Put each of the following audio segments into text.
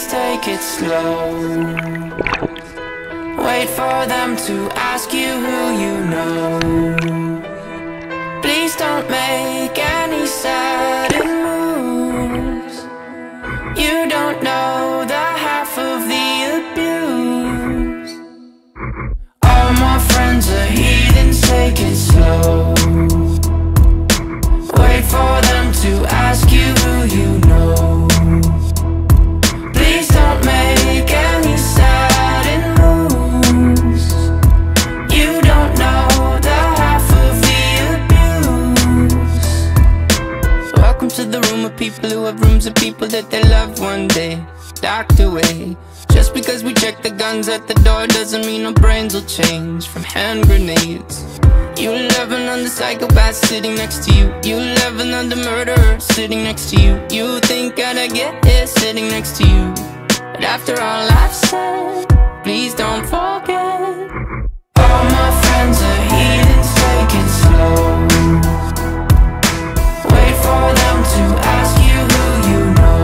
heathens, take it slow. Wait for them to ask you who you know. Please don't make any sudden moves. You don't know the half of the abuse. All my friends are heathens, take it slow. Wait for them to ask you who you know. Please don't make any sudden moves. You don't know the half of the abuse. Welcome to the room of people who have rooms of people that they loved one day docked away. Just because we check the guns at the door doesn't mean our brains will change from hand grenades. You loving on the psychopath sitting next to you. You loving on the murderer sitting next to you. You think I'd get here sitting next to you. But after all I've said, please don't forget. All my friends are heathens, take it slow. Wait for them to ask you who you know.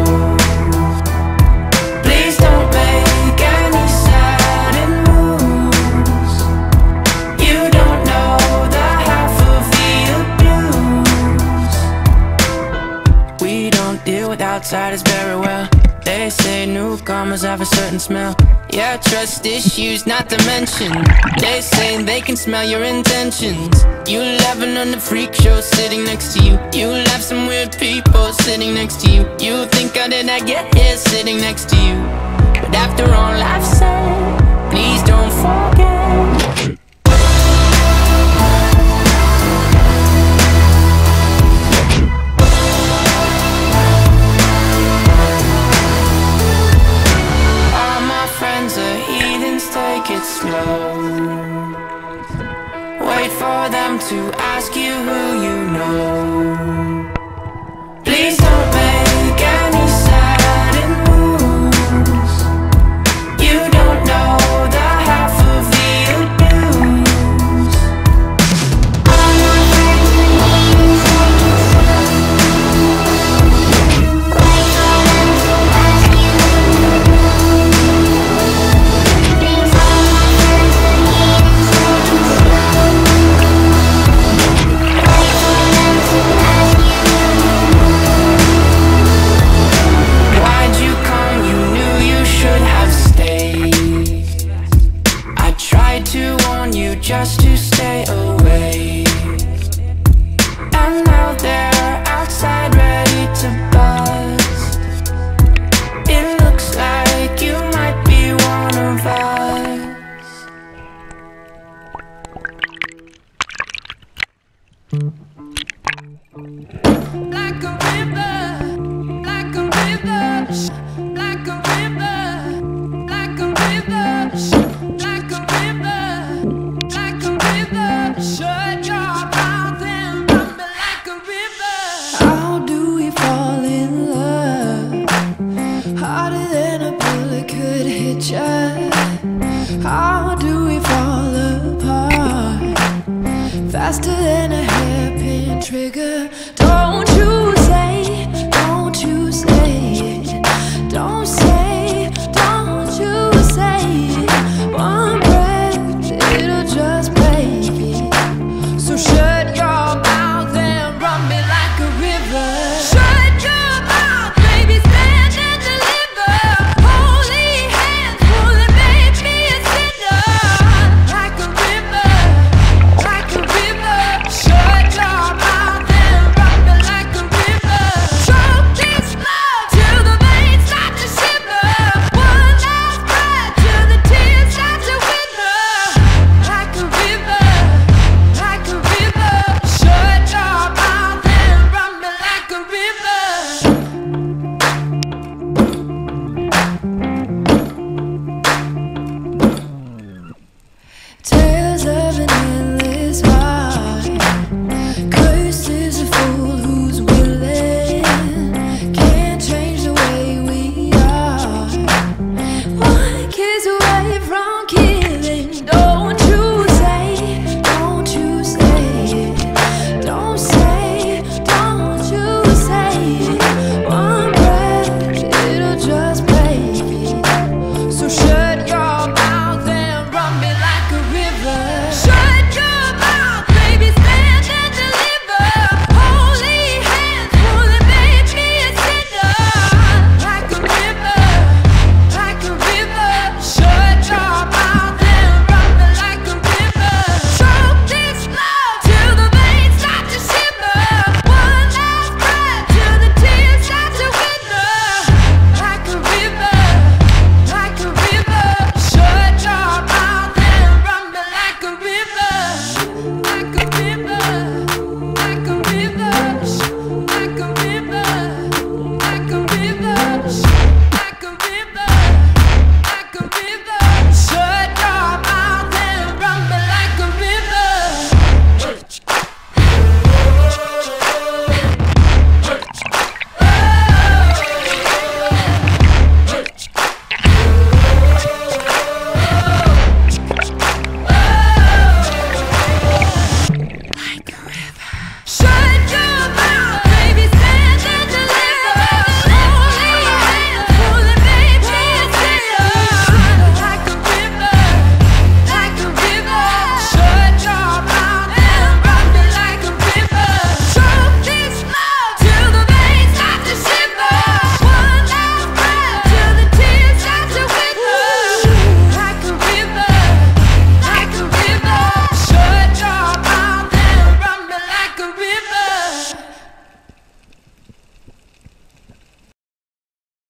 Please don't make any sudden moves. You don't know the half of the abuse. We don't deal with outsiders very well. They say newcomers have a certain smell. Yeah, trust issues not to mention. They say they can smell your intentions. You laughing on the freak show sitting next to you. You laugh some weird people sitting next to you. You think how did I get here sitting next to you. But after all I've said, please don't forget. Take it slow. Wait for them to ask you who you know. Please don't make any sudden moves. You don't know the half of the abuse. All my friends are heathens, take it slow. Wait for them to ask you who you know. Just to stay away, and now they're outside ready to buzz. It looks like you might be one of us. Like a river, like a river, like a river, like a river, like a river. Shut your mouth and run me like a river. How do we fall in love? Harder than a bullet could hit ya. How do we fall apart? Faster than a hairpin trigger. Don't you